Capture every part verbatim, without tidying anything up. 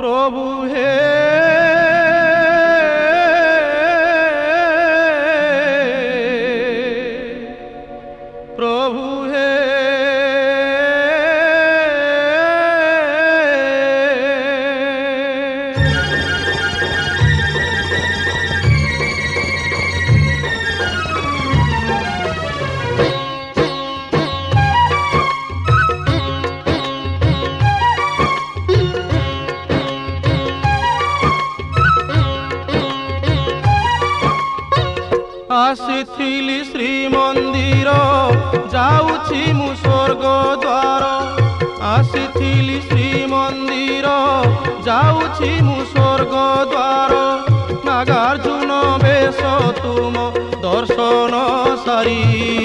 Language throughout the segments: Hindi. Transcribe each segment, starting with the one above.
प्रभु हे प्रभु हे आसीथिली श्रीमंदिर जाऊछि मु स्वर्ग द्वार आसीथिली श्रीमंदिर जाऊछि मु स्वर्ग द्वार नागार्जुन बेश तुम दर्शन सारी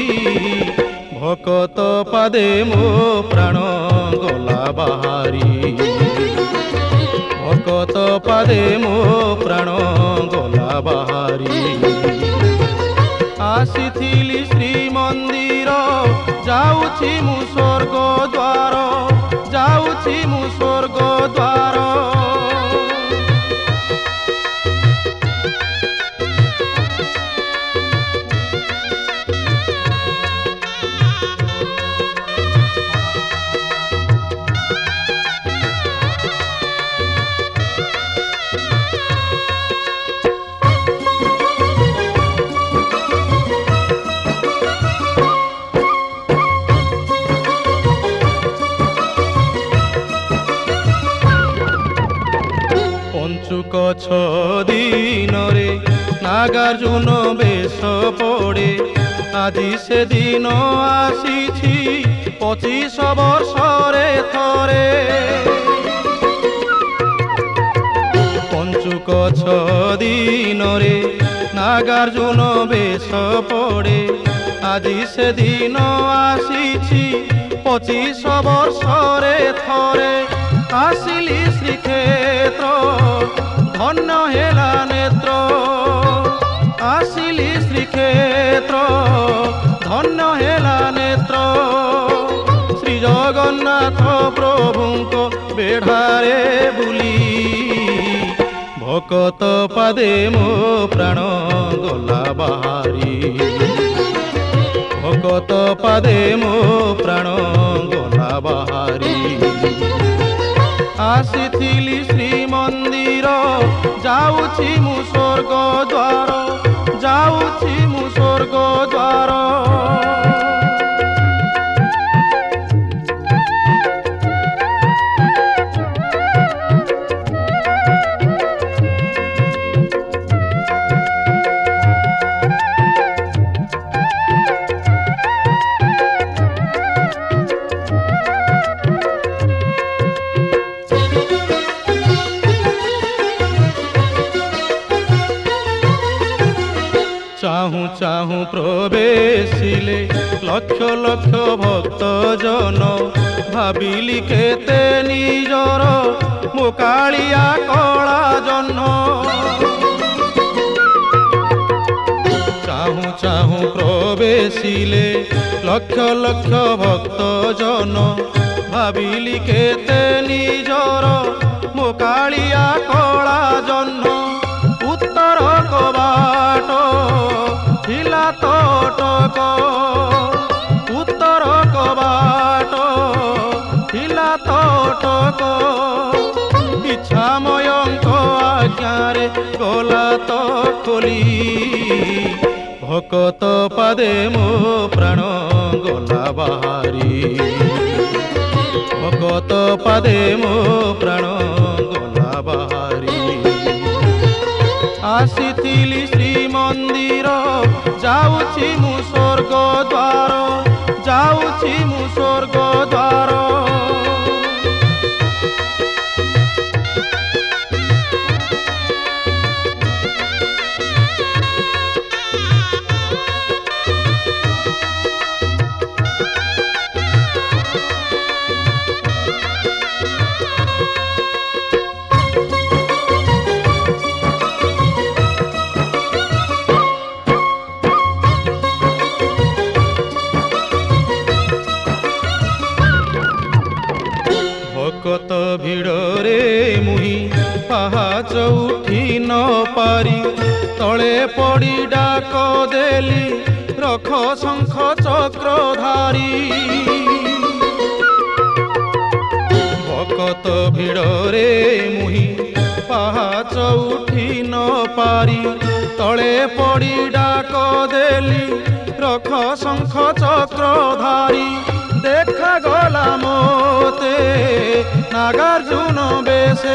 भकत पादे मो प्राण गला बाहारी भकत पादे मो प्राण गला बाहारी आसीथिली श्रीमंदिर जाऊछि मु स्वर्ग द्वार जाऊछि मु स्वर्ग द्वार पंचुक दिन रे नागार्जुन बेश पड़े आदि से दिन आसी पचीस वर्ष रे थरे पंचुक दिन रे नागार्जुन बेश पड़े आदि से दिन आसी पचीस वर्ष रे थरे आसिली श्रीक्षेत्र धन्य हेला नेत्र आसिली श्रीक्षेत्र धन्य हेला नेत्र श्री जगन्नाथ प्रभुंको बेढ़ारे बुली भकत पादे मो प्राण गला बाहारी भकत पादे मो प्राण गला बाहारी आसीथिली श्रीमंदिर जाऊछि मु स्वर्ग द्वार जाऊछि मु स्वर्ग द्वार चाहू चाहू प्रवेशिले लक्ष लक्ष भक्त जन भाविली केते निजर मो कालिया कला जन्म चाहू चाहू प्रवेशिले लक्ष लक्ष भक्त जन भाविली केते निजर मो कालिया कला जन्म उत्तर कबाट थिला तटक उत्तर कबाट थिला तटक इच्छामयंक आज्ञारे गला तो खोली भकत पादे मो प्राण गला बाहारी भकत पादे मो प्राण गला बाहारी आसीथिली श्रीमंदिर जाऊछि मु स्वर्ग द्वार जाऊछि मु स्वर्ग द्वार भकत भिड़रे मुही ପାହାଚ ଉଠି ନ ପାରି ତଳେ ପଡ଼ି ଡାକ ଦେଲି ରଖ ଶଙ୍ଖ ଚକ୍ରଧାରୀ। ଭକତ ଭିଡ଼ରେ ମୁହିଁ ପାହାଚ ଉଠି ନ ପାରି ତଳେ ପଡ଼ି ଡାକ ଦେଲି ରଖ ଶଙ୍ଖ ଚକ୍ରଧାରୀ। ଦେଖାଗଲା ମୋତେ ନାଗାର୍ଜୁନ ବେଶେ,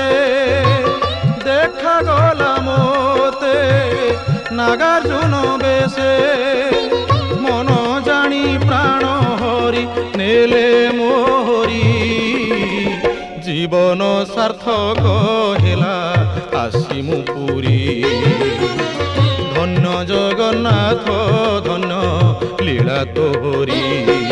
ଦେଖାଗଲା ମୋତେ ନାଗାର୍ଜୁନ ବେଶେ। ମନ ଜାଣି ପ୍ରାଣ ହରି ନେଲେ ମୋରି, ଜୀବନ ସାର୍ଥକ ହେଲା ଆସି ମୁଁ ପୁରୀ। ଧନ୍ୟ ଜଗନ୍ନାଥ ଧନ୍ୟ ଲୀଳା ତୋରି।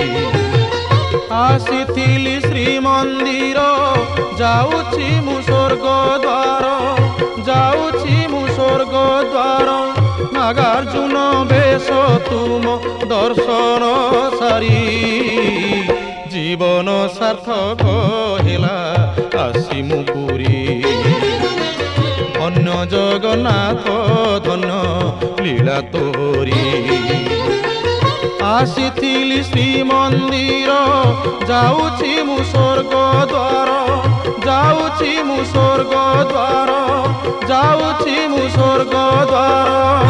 ଆସିଥିଲି ଶ୍ରୀମନ୍ଦିର ଯାଉଛି ମୁଁ ସ୍ୱର୍ଗ ଦ୍ୱାର, ଯାଉଛି ମୁଁ ସ୍ୱର୍ଗ ଦ୍ୱାର। ନାଗାର୍ଜୁନ ବେଶ ତୁମ ଦର୍ଶନ ସାରି, ଜୀବନ ସାର୍ଥକ ହେଲା ଆସି ମୁଁ ପୁରୀ। ଧନ୍ୟ ଜଗନ୍ନାଥ ଧନ୍ୟ ଲୀଳା ତୋରି। ଆସିଥିଲି ଶ୍ରୀମନ୍ଦିର ଯାଉଛି ମୁଁ ସ୍ୱର୍ଗ ଦ୍ୱାର, ଯାଉଛି ମୁଁ ସ୍ୱର୍ଗ ଦ୍ୱାର, ଯାଉଛି ମୁଁ ସ୍ୱର୍ଗ ଦ୍ୱାର।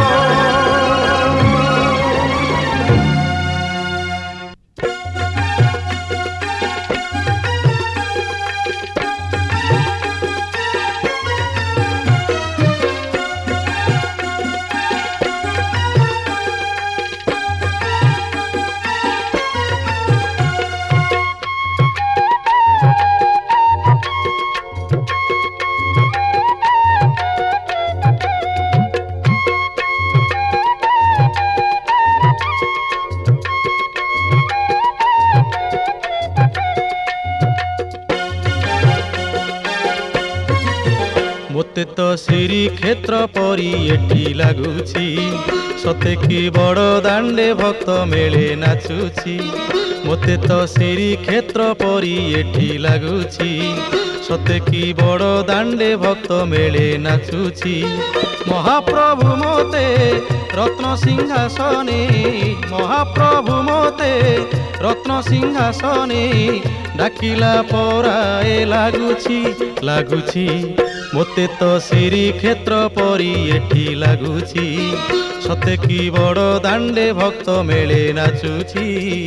ମୋତେ ତ ଶ୍ରୀକ୍ଷେତ୍ର ପରି ଏଠି ଲାଗୁଛି, ସତେ କି ବଡ଼ ଦାଣ୍ଡେ ଭକ୍ତ ମେଳେ ନାଚୁଛି। ମୋତେ ତ ଶ୍ରୀକ୍ଷେତ୍ର ପରି ଏଠି ଲାଗୁଛି, ସତେ କି ବଡ଼ ଦାଣ୍ଡେ ଭକ୍ତ ମେଳେ ନାଚୁଛି। ମହାପ୍ରଭୁ ମୋତେ ରତ୍ନ ସିଂହାସନେ, ମହାପ୍ରଭୁ ମୋତେ ରତ୍ନ ସିଂହାସନେ ଡାକିଲା ପରାଏ ଲାଗୁଛି, ଲାଗୁଛି। ମୋତେ ତ ଶ୍ରୀକ୍ଷେତ୍ର ପରି ଏଠି ଲାଗୁଛି, ସତେ କି ବଡ଼ ଦାଣ୍ଡେ ଭକ୍ତ ମେଳେ ନାଚୁଛି।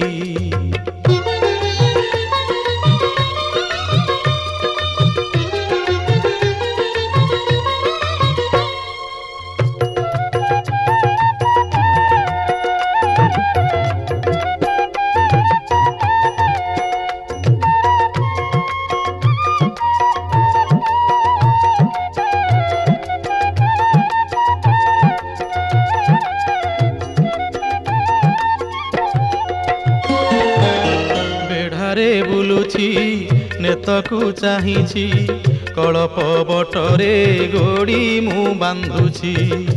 ବୁଲୁଛି ନେତକୁ ଚାହିଁଛି, କଳପ ବଟରେ ଗୋଡ଼ି ମୁଁ ବାନ୍ଧୁଛି।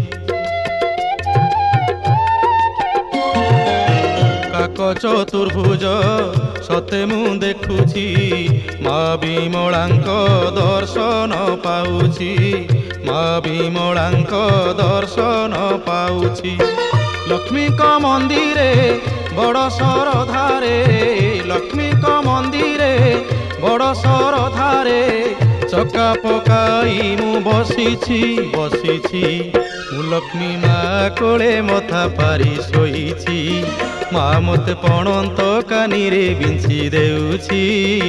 କାକ ଚତୁର୍ଭୁଜ ସତେ ମୁଁ ଦେଖୁଛି, ମା ବିମଳାଙ୍କ ଦର୍ଶନ ପାଉଛି, ମା ବିମଳାଙ୍କ ଦର୍ଶନ ପାଉଛି। ଲକ୍ଷ୍ମୀଙ୍କ ମନ୍ଦିରେ ବଡ଼ ଶରଧାରେ, ଲକ୍ଷ୍ମୀଙ୍କ ମନ୍ଦିରେ ବଡ଼ ଶରଧାରେ ଚକା ପକାଇ ମୁଁ ବସିଛି, ବସିଛି। ମୁଁ ଲକ୍ଷ୍ମୀ ମା କୋଳେ ମଥା ପାରି ଶୋଇଛି, ମା ମୋତେ ପଣନ୍ତ କାନିରେ ବିଞ୍ଚି ଦେଉଛି।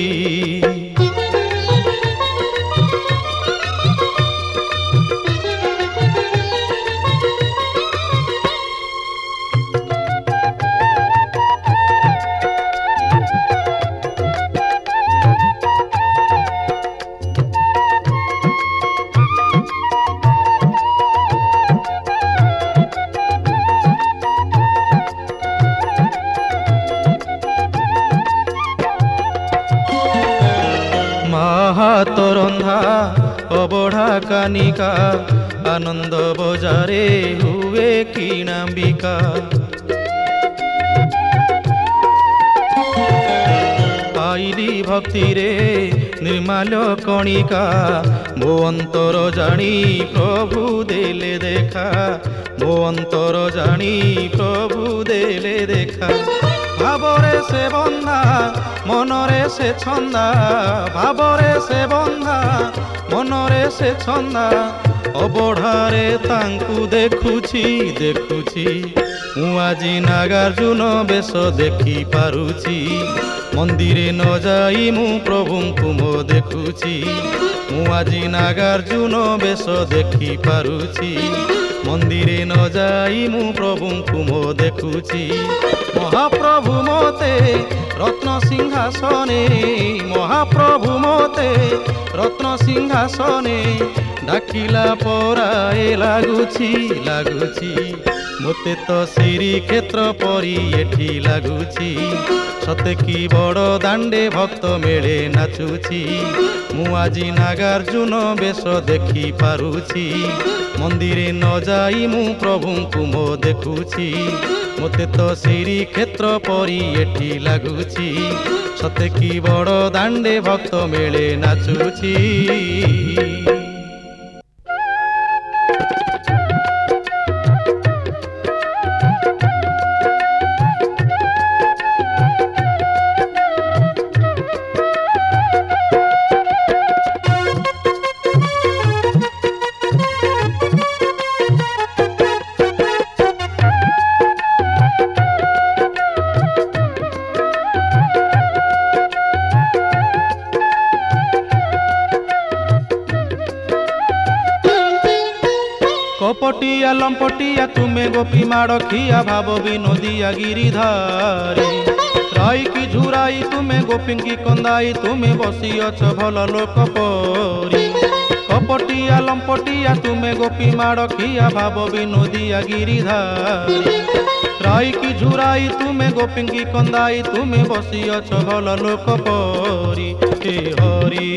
ହାତ ରନ୍ଧା ଅବଢ଼ା କାନିକା, ଆନନ୍ଦ ବଜାରେ ହୁଏ କିଣାବିକା। ପାଇ ଭାସିଲି ଭକ୍ତିରେ ନିର୍ମାଲ୍ୟ କଣିକା ମୋ ଅନ୍ତର ଜାଣି ପ୍ରଭୁ ଦେଲେ ଦେଖା ମୋ ଅନ୍ତର ଜାଣି ପ୍ରଭୁ ଦେଲେ ଦେଖା ଭାବରେ ସେ ବନ୍ଧା ମନରେ ସେ ଛନ୍ଦା ଭାବରେ ସେ ବନ୍ଧା ମନରେ ସେ ଛନ୍ଦା ଅବଢାରେ ତାଙ୍କୁ ଦେଖୁଛି ଦେଖୁଛି ମୁଁ ଆଜି ନାଗାର୍ଜୁନ ବେଶ ଦେଖି ପାରୁଛି ମନ୍ଦିରେ ନ ଯାଇ ମୁଁ ପ୍ରଭୁଙ୍କୁ ମୋ ଦେଖୁଛି ମୁଁ ଆଜି ନାଗାର୍ଜୁନ ବେଶ ଦେଖି ପାରୁଛି ମନ୍ଦିରେ ନ ଯାଇ ମୁଁ ପ୍ରଭୁଙ୍କୁ ମୋ ଦେଖୁଛି ମହାପ୍ରଭୁ ମୋତେ ରତ୍ନ ସିଂହାସନେ ମହାପ୍ରଭୁ ମୋତେ ରତ୍ନ ସିଂହାସନେ ଡାକିଲା ପରାଏ ଲାଗୁଛି ଲାଗୁଛି ମୋତେ ତ ଶ୍ରୀକ୍ଷେତ୍ର ପରି ଏଠି ଲାଗୁଛି ସତେ କି ବଡ଼ ଦାଣ୍ଡେ ଭକ୍ତ ମେଳେ ନାଚୁଛି ମୁଁ ଆଜି ନାଗାର୍ଜୁନ ବେଶ ଦେଖି ପାରୁଛି ମନ୍ଦିରେ ନ ଯାଇ ମୁଁ ପ୍ରଭୁଙ୍କୁ ମୋ ଦେଖୁଛି ମୋତେ ତ ଶ୍ରୀକ୍ଷେତ୍ର ପରି ଏଠି ଲାଗୁଛି ସତେ କି ବଡ଼ ଦାଣ୍ଡେ ଭକ୍ତ ମେଳେ ନାଚୁଛି कपटिया लंपटिया तुमे गोपी माड़खिया भाव विनोदिया गिरिधारी राई की झुराई तुमे गोपी की कंदाई तुमे बसी अछ भल लोक परी कपटिया लंपटिया तुमे गोपी माड़खिया भाव विनोदिया गिरिधारी राई की झुराई तुमे गोपी की कंदाई तुमे बसी अछ भल लोक परी हे हरि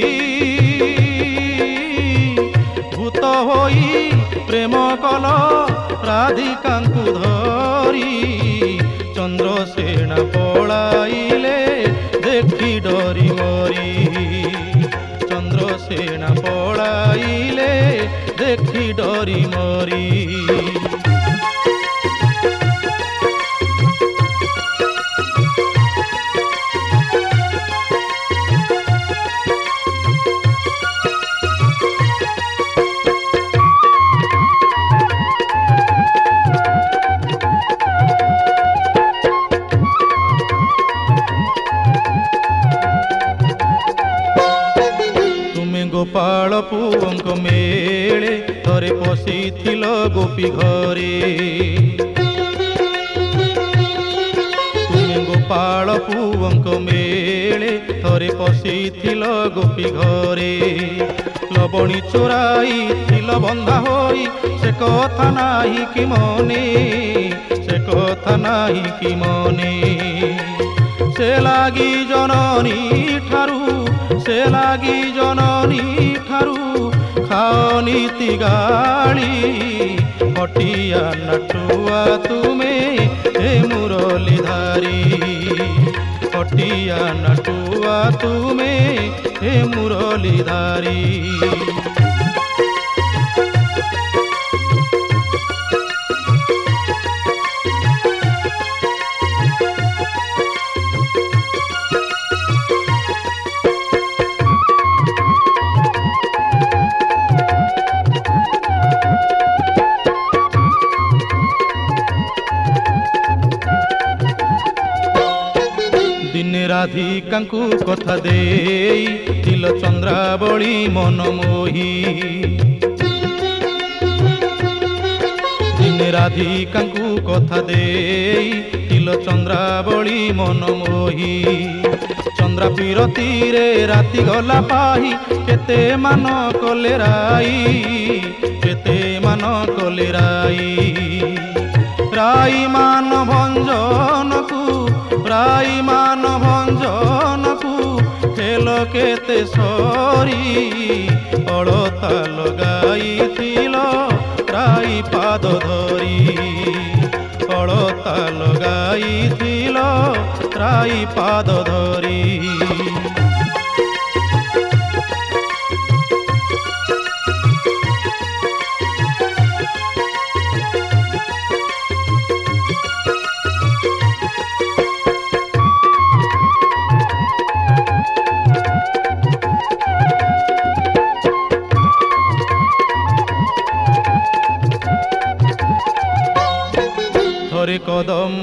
भूत होई प्रेम कल राधिकांकु धरी चंद्रसेन पलाइले देखी डरी मरी चंद्रसेन पलाइले देखी डरी मरी गोपाल पुअंक मेले थरे पशिथिल गोपी घरे तुमे गोपाल पुअंक मेले थरे पशिथिल गोपी घरे लबणी चोराई थिल बंधा होई से कथा नाही कि मने से कथा नाही कि मने से लागी जननी ठारू से लागी जननी ठारू खाओ नीति गाड़ी हटिया नटुआ तुमे हे मुरलीधारी हटिया नटुआ तुमे हे मुरलीधारी राधिकांकु कथा देई तिल चंद्रावली मन मोही दिने राधिकांकु कथा देई तिल चंद्रावली मन मोही चंद्रा पीरती रे राति गला पाही केते मान कले राई केते मान कले राई राई मान भंजन को राई मान भंजन को हेल केते सरी अलता लगाई थिल राई पाद धरी अलता लगाई थिल राई पाद धरी।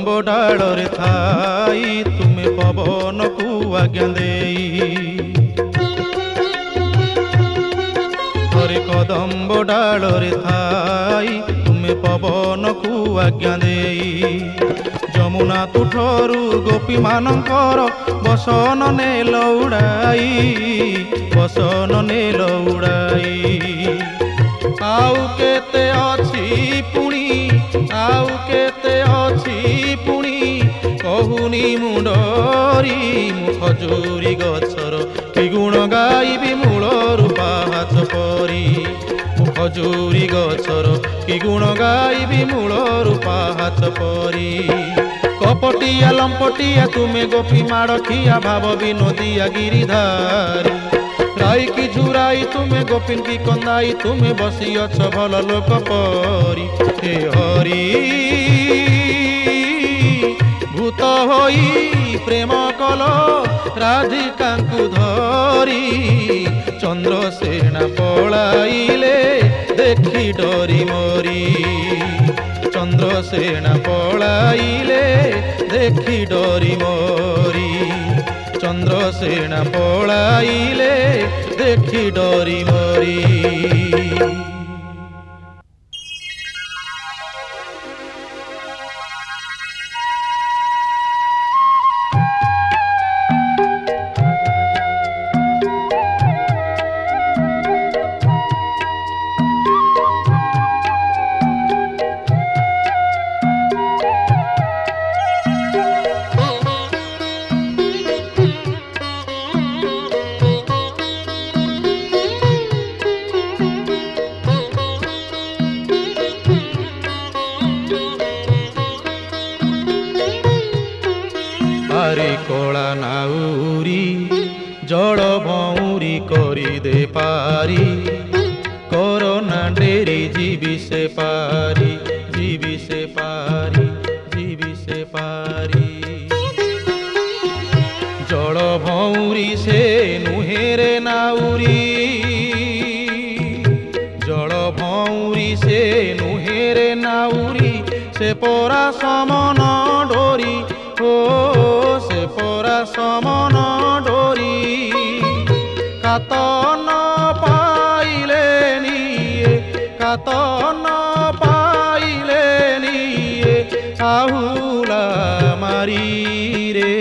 कदम्ब डाଳରେ ଥାଇ ତୁମେ ପବନକୁ ଆଜ୍ଞା ଦେଇ ଥରେ କଦମ୍ବ ଡାଳରେ ଥାଇ ତୁମେ ପବନକୁ ଆଜ୍ଞା ଦେଇ ଯମୁନା ତୁଠରୁ ଗୋପୀମାନଙ୍କର ବସନ ନେଲ ଉଡ଼ାଇ ବସନ ନେଲ ଉଡ଼ାଇ ଆଉ କେତେ ଅଛି ପୁଣି ଆଉ କେତେ ଅଛି ପୁଣି କହୁନି ମୁଣ୍ଡରି ମୁଁ ଖଜୁରୀ ଗଛର କି ଗୁଣ ଗାଇବି ମୂଳରୁ ପାହାଚ ପରି ମୁଁ ଖଜୁରୀ ଗଛର କି ଗୁଣ ଗାଇବି ମୂଳରୁ ପାହାଚ ପରି କପଟିଆ ଲମ୍ପଟିଆ ତୁମେ ଗୋପୀ ମାଡ଼ଖିଆ ଭାବ ବିନୋଦିଆ ଗିରିଧାରୀ ରାଇକି ଝୁରାଇ ତୁମେ ଗୋପୀଙ୍କି କନ୍ଦାଇ ତୁମେ ବସିଅଛ ଭଲ ଲୋକ ପରି ହେ ହରି ଭୂତ ହୋଇ ପ୍ରେମ କଲ ରାଧିକାଙ୍କୁ ଧରି ଚନ୍ଦ୍ରସେନା ପଳାଇଲେ ଦେଖି ଡରି ମରି ଚନ୍ଦ୍ରସେନା ପଳାଇଲେ ଦେଖି ଡରି ମରି ଚନ୍ଦ୍ରସେନା ପଳାଇଲେ ଦେଖି ଡରି ମରି ଆରେ କଳା ନାଉରି ଜଳ ଭଉଁରୀ କରି ଦେ ପାରି କରୋନା ଡେରି ଯିବି ସେ ପାରି ଯିବି ସେ ପାରି ଯିବି ସେ ପାରି ଜଳ ଭଉଁରୀ ସେ ନୁହେଁରେ ନାଉରି ଜଳ ଭଉଁରୀ ସେ ନୁହେଁରେ ନାଉରି ସେ ପରା ସମନ ଡୋରି ଓ ସେ ପରା ସମନ ଡୋରି କାତ ନ ପାଇଲେ ନିଏ କାତ ନ ପାଇଲେ ନିଏ ଆହୁଲା ମାରିରେ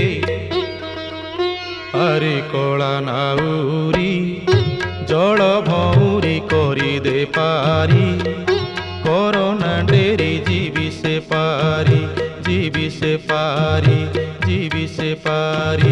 ଆରେ କଳା ନାଉରି ଜଳ ଭଉଁରୀ କରି ଦେ ପାରି କରୋନା ଡେରି ଯିବି ସେ ପାରି ଯିବି ସେ ପାରି ଯିବି ସେ ପାରି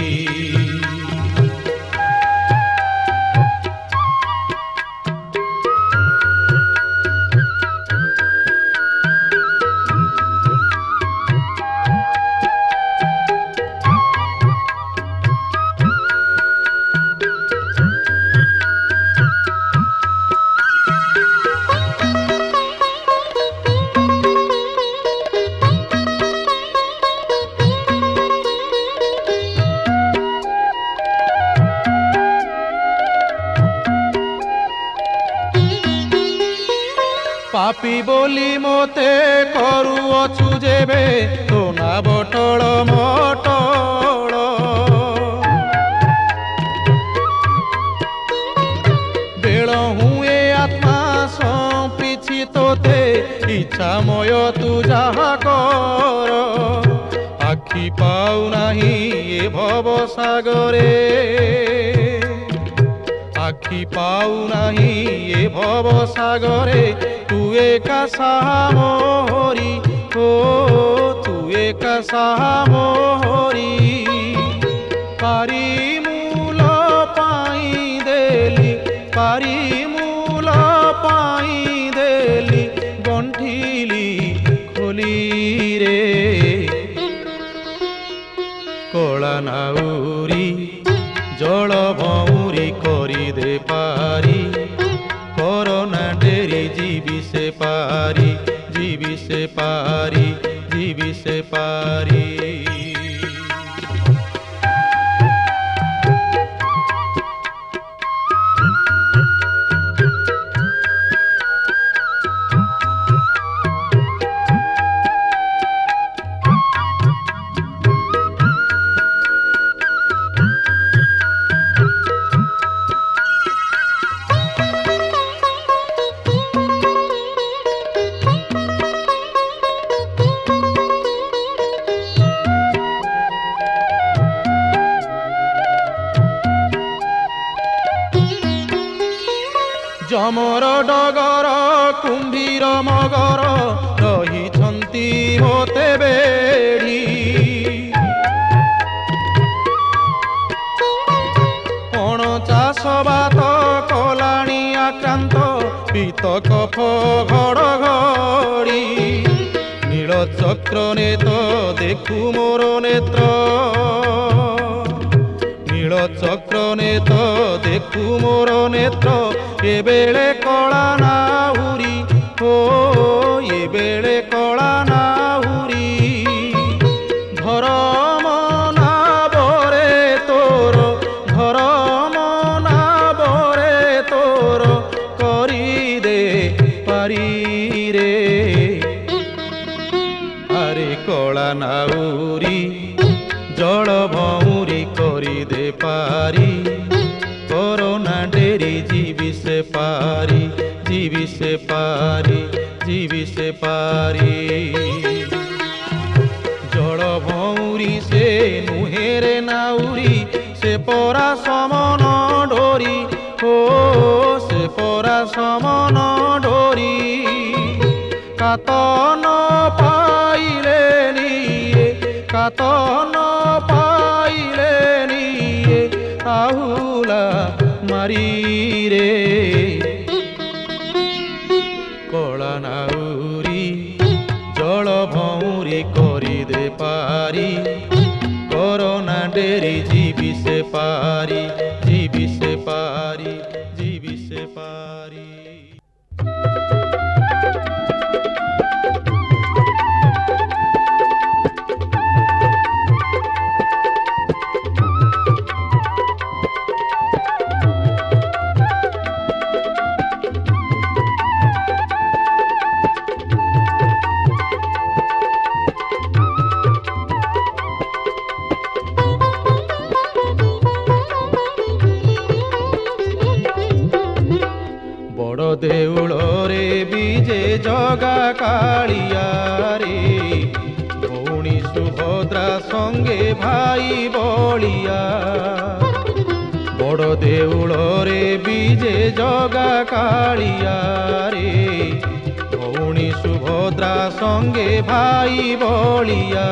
পাপি বলি মতে করুঅছু যেবে তো না বটল মটল বেল হুয়ে আত্মা সঁপিছি তোতে ইচ্ছাময় তু যাহা কর আখি পাও নাহি এ ভব সাগরে আখি পাও নাহি এ ভব সাগরে তু একা সাহা মোহরি ও তু একা সাহা মোহরি পারি মূল পাই দেলি পারি মূল পাই দেলি গণ্ঠিলি খোলি রে কলা নাউরি জল ভৌরি করি দে পারি করোনা ডেরি জীবি সে পারি জীবি সে পারি জীবি সে পারি ଯମର ଡଗର କୁମ୍ଭୀର ମଗର ରହିଛନ୍ତି ମୋତେ ବେଢ଼ି। କଣ ଚାଷ ବାତ କଲାଣି ଆକ୍ରାନ୍ତ ପିତ କଫ ଘଡ଼ଘଡ଼ି। ନୀଳ ଚକ୍ର ନେତ ଦେଖୁ ମୋର ନେତ୍ର, ନୀଳ ଚକ୍ର ନେତ ଦେଖୁ ମୋର ନେତ୍ର। ଏବେଳେ କଳା ନାହୁରି ହୋ ଏବେଳେ କଳା ନାହୁରି। ଧରମ ନାବରେ ତୋର ଧରମ ନାବରେ ତୋର କରିଦେ ପାରିରେ। ଆରେ କଳା ନାହୁରି ଜଳ ଭଉଁରୀ କରିଦେ ପାରି। করোনা ডেরি জীবি সে পারি, জীবি সে পারি, জীবি সে পারি। জল ভৌরি সে নুহেরে নাউরি, সে পরা সমন ডোরি ও সে পরা সমন ডোরি। কাতন পাইলে নিয়ে কাতন পাইলে নিয়ে আহুলা মারি রে। কলা নাউরি জল ভৌরি করিদে পারি। করোনা ডেরি জীবি সে পারি, জীবি সে পারি, জীবি সে পারি। দেউଳରେ বিজে জগা কাଳିয়া রে। ভৌণী সুভদ্রা সঙ্গে ভাই বলিয়া। বড় দেউଳରେ বিজে জগা কাଳିয়া রে। ভৌণী সুভদ্রা সঙ্গে ভাই বলিয়া।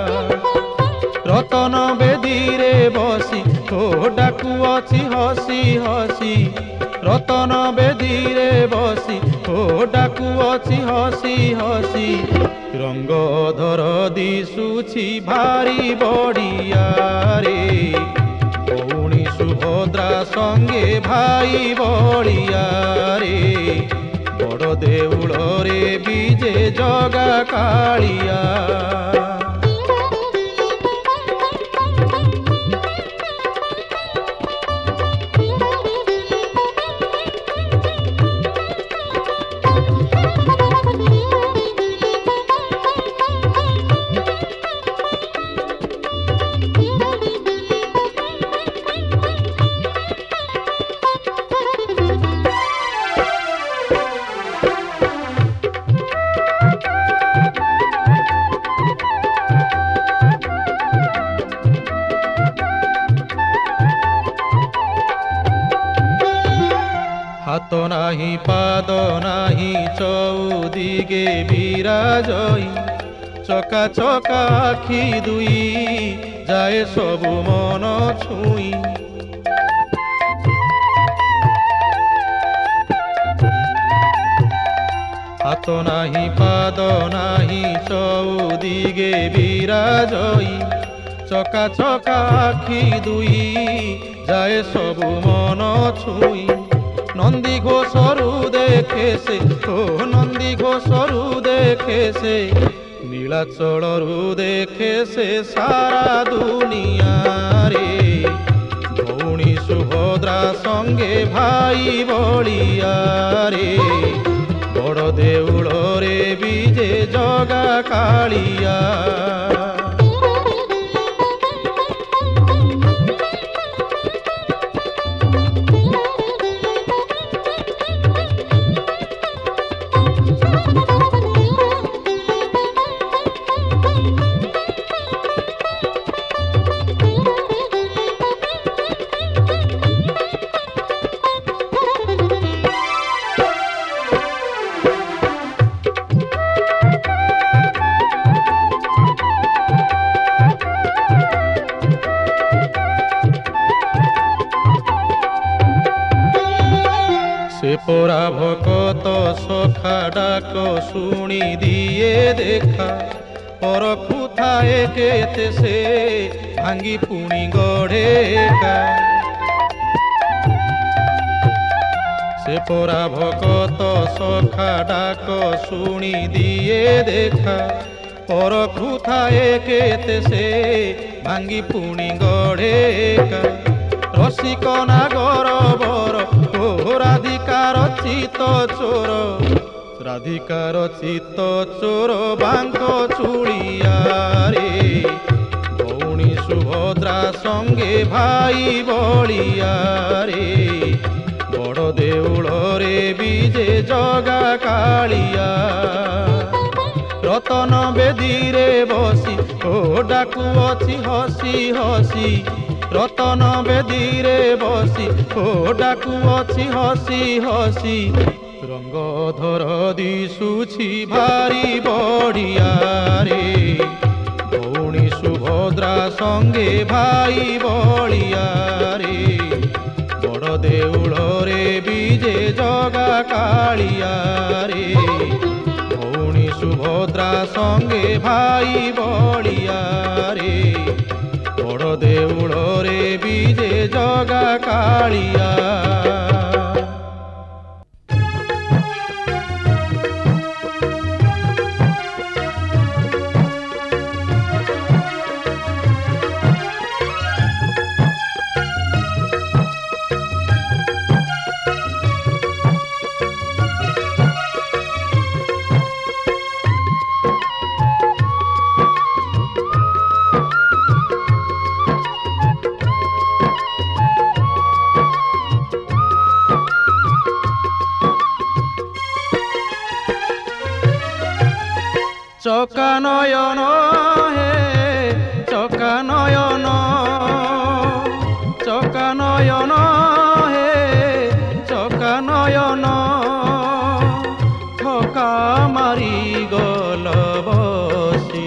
রতন বেদীরে বসি তো ডাকুଅଛି হসি হসি। রতন বেদীরে বসি ও ডাকুଅଛି হসি হসি। রঙ্গধর দিশুছি ভারি বড়িয়া রে। ভৌণী সুভদ্রা সঙ্গে ভাই বড়িয়া রে। বড় দেউଳରେ বিজে জগা কাଳିয়া। হাত নাহি পাদ নাহি চৌদিগে বিরাজই। চকা চকা আখি দুই যায় সবু মন ছুঁই। হাত নাহি পাদ নাহি চৌদিগে বিরাজই। চকা চকা আখি দুই যায় সবু মন ছুঁই। নন্দী ঘোষরু দেখে সে ও নন্দী ঘোষরু দেখে সে। নীলাচলরু দেখে সে সারা দুনিয়া রে। ভৌণী সুভদ্রা সঙ্গে ভাই বলিয়া রে। বড় দেউଳରେ বিজে জগা কাଳିয়া। पोरा भकत सखा डाक शुणी दिए देखा परखु थाए केते से भांगी पुणी गढ़ेका से पोरा भकत सखा डाक शुणी दिए देखा परखु थाए केते से भांगी पुणी गढ़ेका रसिक नागर बर ओ राधिकार चित चोर राधिकार चित चोर बांक चूड़िया रे भौणी सुभद्रा संगे भाई बलिया रे बड़ देउल रे विजे जगा कालिया रतन बेदी रे बसी ओ डाकू अछि हसी हसी रतन बेदी रे बसी ओ डाकू अछि हसी हसी रंगधर दिशुछि भारी बड़िया रे भौणी सुभद्रा संगे भाई बलिया रे बड़ देउल रे विजे जगा कालिया रे भौणी सुभद्रा संगे भाई बलिया रे बड़ देउल रे विजे जगा कालिया। चका नयन हे चका नयन चका नयन हे चका नयन थका मारी गल बसी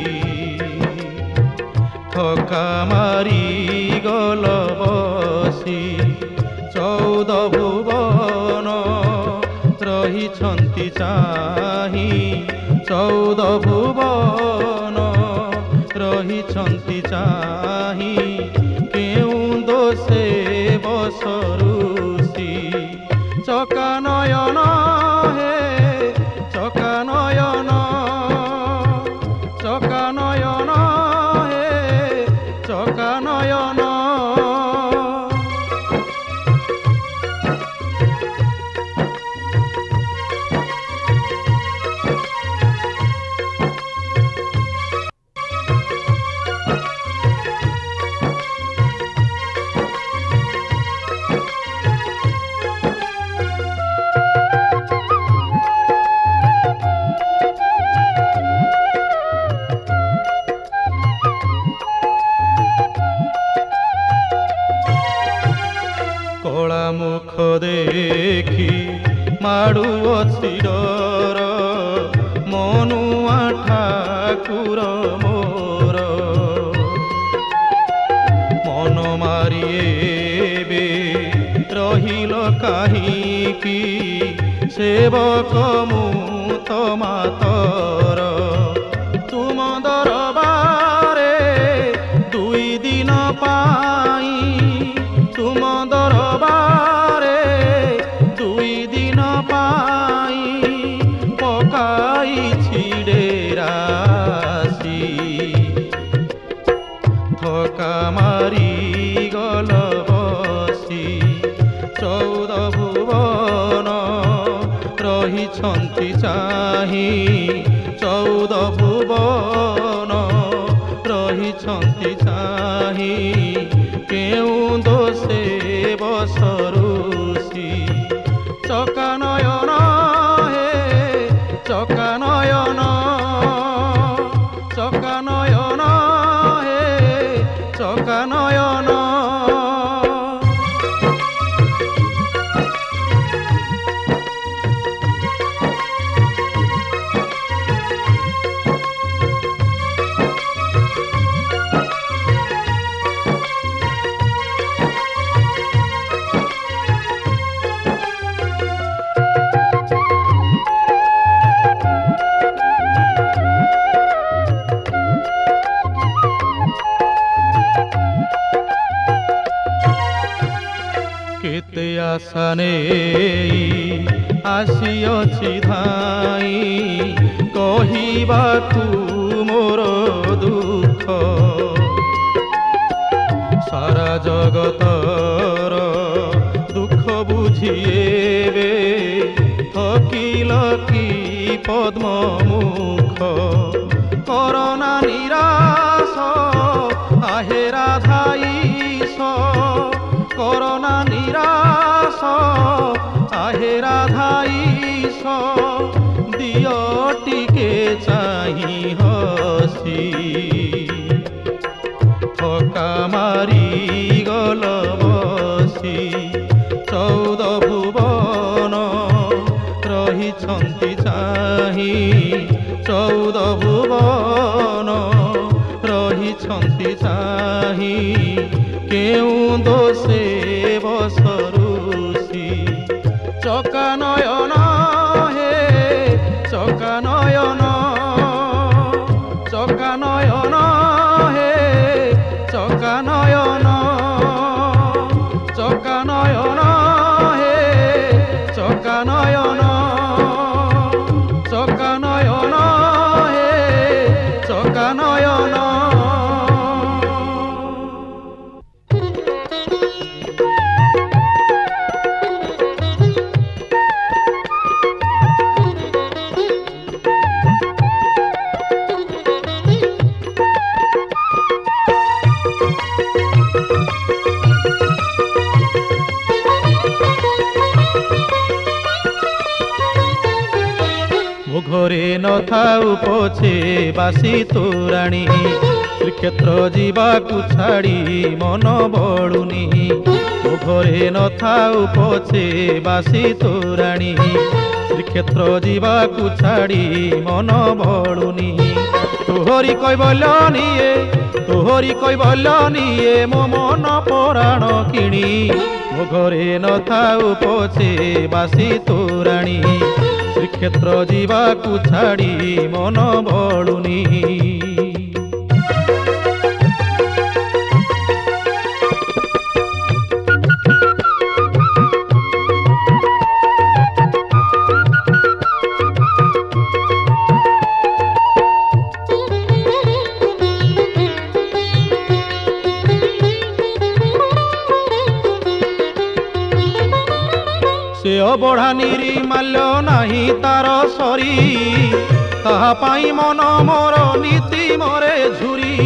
थका मारी गल बसी चौद भुवन रही चाही चौद भुवन रही चाही केउं दोषे बसरुषि चका नयन हे चका नयन चका नयन हे चका नयन। कला मुख देखी माड़ुअछि डर मनुआ ठाकुर मोर मन मारिए रहिल काहीकि सेवक मु तमातर तुम दरबारे दुई दिन पाई तुम दरबारे दुई दिन पाई पकाई छिडेरासी थका मारी गल बसी चौद भुवन रही चाही चौद भुवन रही चाही केउं दोषे बसरुषि चका नयन हे चका नयन चका नयन हे चका नयन। केते आशा नेई आसिअछि धाई कहिबाकू मोर दुख सारा जगतर दुख बुझिएबे थकिल कि पद्म मुख करना निराश आहे राधाईश करना निराश आहे राधाईश दियो टिके चाही हसी थका मारी गल बसी चौद भुवन रही चाही चौद भुवन रही चाही केउं दोषे बसरुषि चका नयन हे चका नयन चका नयन हे चका नयन चका नयन हे चका नयन चका नयन हे चका नयन। घरे न थाउ पछे बासी तोराणी श्रीक्षेत्र जीवाकू छाड़ी मन बड़ुनी घरे न थाउ पछे बासी तोराणी श्रीक्षेत्र जीवाकू छाड़ी मन बड़ुनी तोहरी कैबल्यनिए तोहरी कैबल्यनिए मो मन पराण किणी मो घरे न थाउ पछे बासी तोराणी श्रीक्षेत्र जीवाकू छाड़ी मन बड़ुनी से अबढ़ा निरिमाल्य नाही तार सरी ताहा पाई मन मोर नीति मोरे झुरी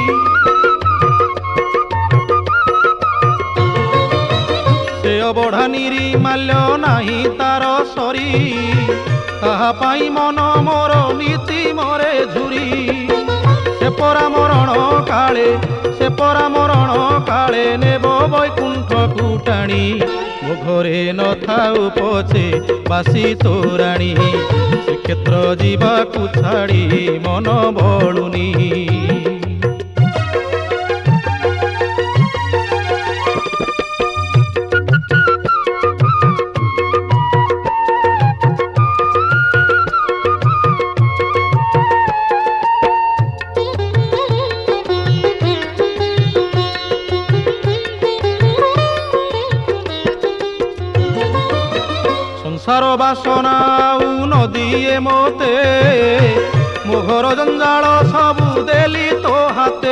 से अबढ़ा निरिमाल्य नाही तार सरी ताहा पाई मन मोर नीति मोरे झुरी से परा मरण काले से परा मरण काले नेब वैकुंठ कुटाणी मो घरे न थाउ पछे बासी तोराणी श्रीक्षेत्र जीवाकू छाड़ी मन बड़ुनी संसार बासना नदीए मोते मो घर जंजाल सबू देली तो हाथे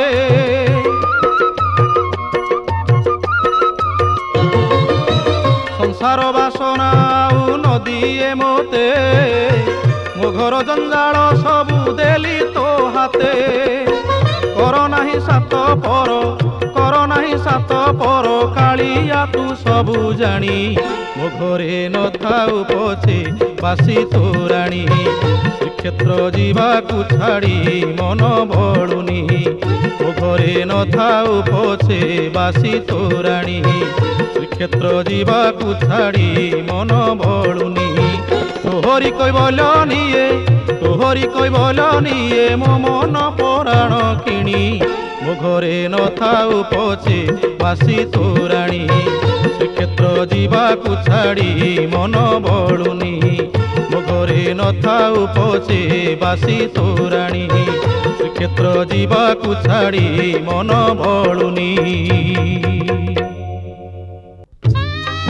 संसार बासना नदीए मोते मो घर जंजाल सबू देली तो हाथे कर नाही सात पर कर नाही सात पर कालिया तू सबू जानी मो घरे न थाउ पछे बासी तोराणी श्रीक्षेत्र जीवाकू छाड़ी मन बड़ुनी मो घरे न थाउ पछे बासी तोराणी श्रीक्षेत्र जीवाकू छाड़ी मन बड़ुनी तोहरी कैबल्यनिए तोहरी कैबल्यनिए मो मन पराण किणी मो घरे न थाउ पछे बासी तोराणी श्रीक्षेत्र जीवाकू छाड़ी मन बड़ुनी मो घरे न थाउ पछे बासी तोराणी श्रीक्षेत्र जीवाकू छाड़ी मन बड़ुनी।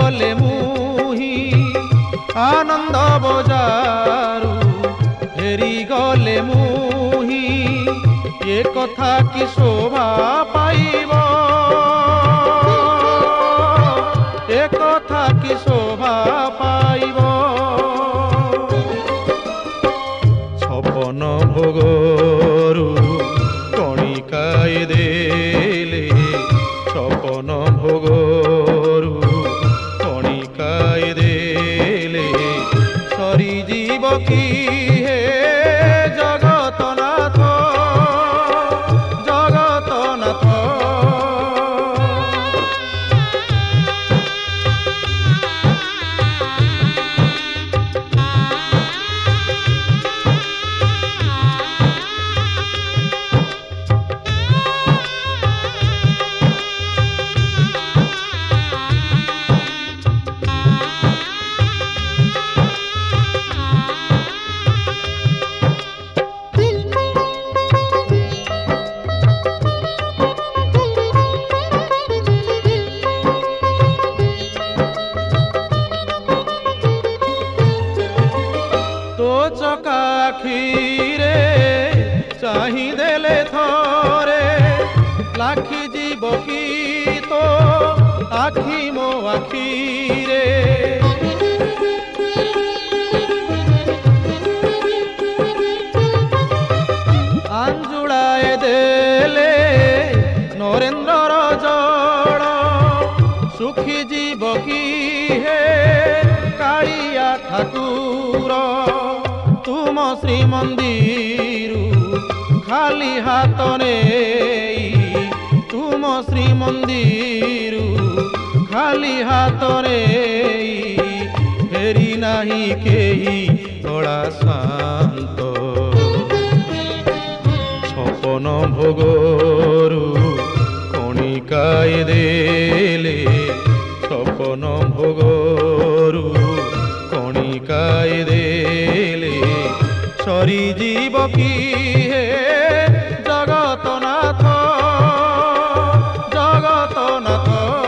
गले मुही आनंद बजारू फेरी गले मुही ये कथा कि शोभा पाइब ये कथा कि शोभा पाइब छपन भोगरू कणिकाए देले छपन भोगरू कणिकाए देले सरी जीव की हे जगतनाथ जगतनाथ चकाखीरे चाही देले थरे लाखी जीव की तो आखी मो आखीरे आंजुड़ाए देले नरेंद्र जड़ सुखी जीव की हे कालिया ठाकुर तुम श्री मंदिर खाली हाथ ने तुम श्री मंदिर खाली हाथ ने फेरी नहीं केही तोड़ा शांत छपन भोगरू कणिकाए देले छपन भोगरू कणिकाए देले सरी जीव की हे जगतनाथ जगतनाथ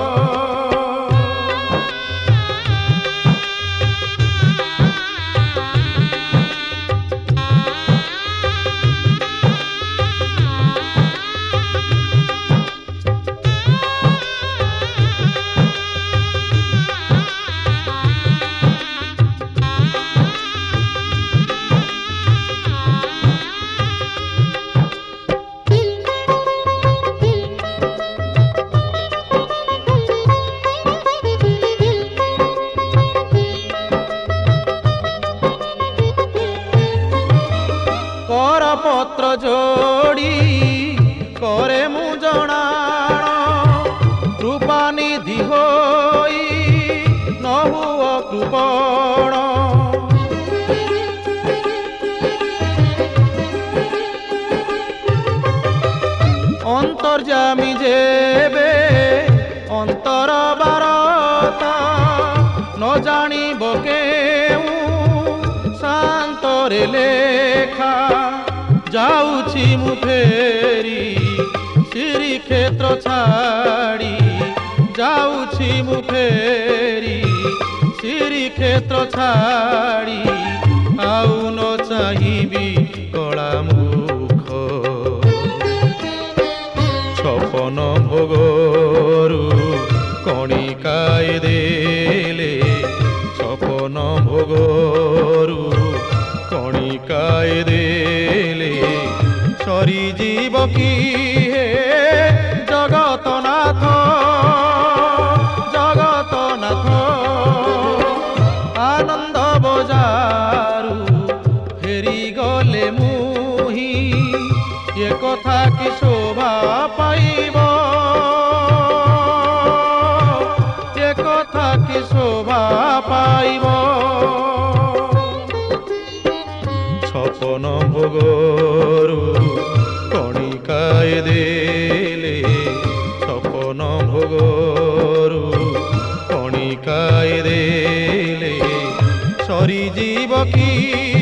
पत्र जोड़ी करे मु जणाण कृपा निधि होई न हुओ कृपण अंतर्जामी जेबे अंतर बारता न जानिब केउ शांतरे लेखा जाऊछी मु फेरी श्री क्षेत्र छाड़ी जाऊछी मु फेरी श्री क्षेत्र छाड़ी आउ न चाहिबी कला मुख छपन भोगरू कणिकाए देले छपन भोगरू कणिकाए देले सरी जीव की हे जगतनाथ जगतनाथ आनंद बजारू फेरी गले मुही ये कथा कि शोभा पाइब ये कथा कि शोभा पाइब छपन भोगरू कणिकाए देले छपन भोगरू कणिकाए देले सरी जीव की